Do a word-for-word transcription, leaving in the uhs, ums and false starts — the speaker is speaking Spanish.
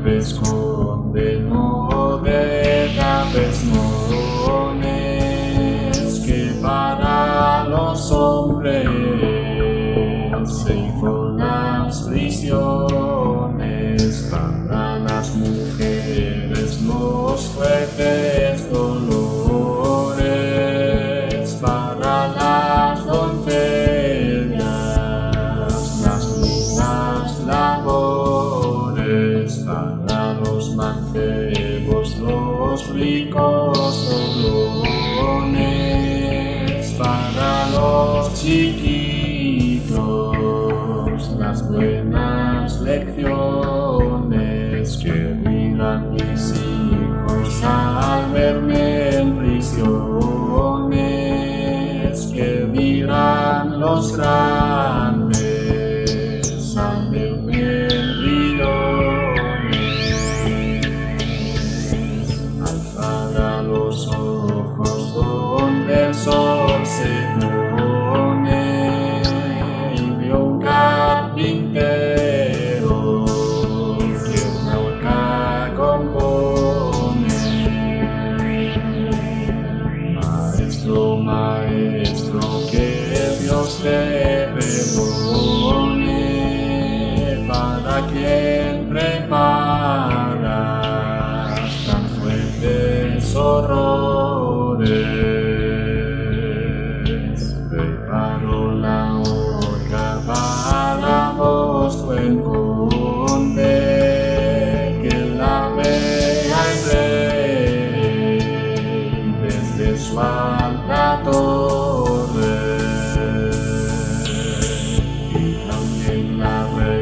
esconde no de graves mones que para los hombres se hizo las prisiones, para las mujeres los fuertes dolores, para las doncellas las mismas labores, para los mancebos los ricos dolores, para los chiquitos las buenas lecciones que dirán mis hijos al verme en prisiones, que dirán los grandes al verme en briones. Alzará los ojos donde el sol se pone y vio un carpintero que una horca compone. Maestro, maestro, que Dios te perdone, para quien preparas tan fuertes horrores. Preparo la horca para vos, buen conde, que la vea el rey desde su alta torre, y también la vea